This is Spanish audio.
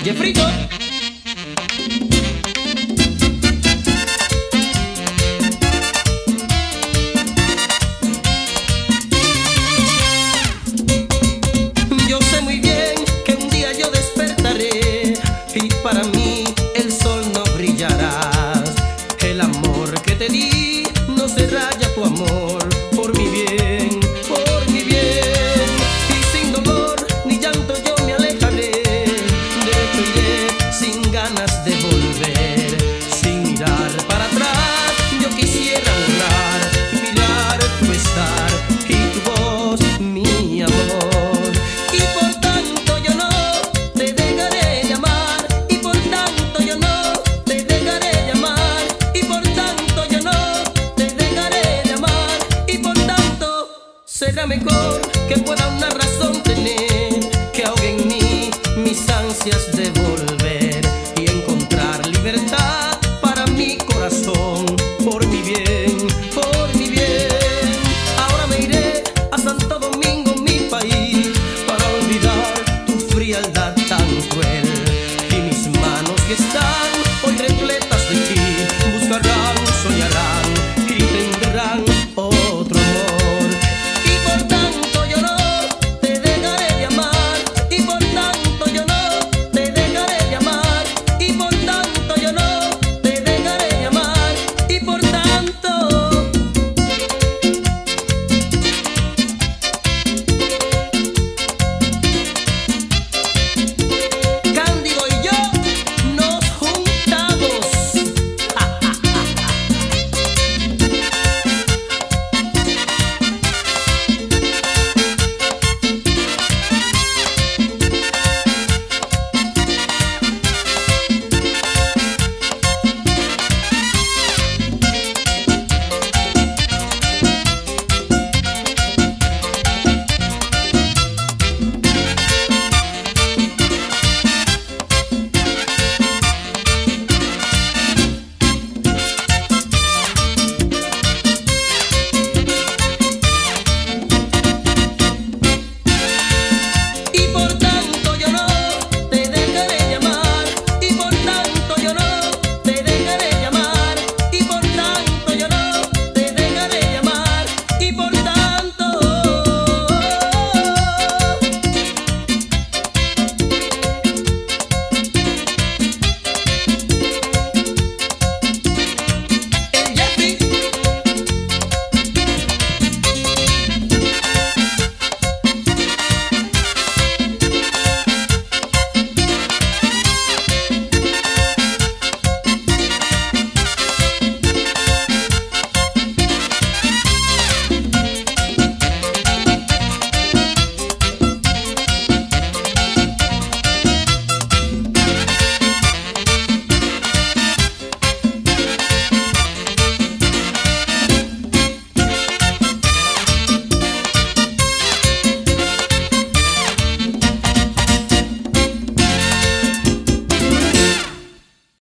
Jeffrito. Yo sé muy bien que un día yo despertaré y para mí el sol no brillará. El amor que te di no se raya tu amor por mi bien, por mi bien. Y sin dolor ni llanto yo me alejaré, de tu iré sin ganas de volver, sin mirar para atrás. Yo quisiera honrar, mirar tu estar y tu voz, mi amor. Y por tanto yo no te dejaré llamar, y por tanto yo no te dejaré llamar, y por tanto yo no te dejaré llamar, y por tanto será mejor que pueda una razón tener que ahogue en mí mis ansias de volver.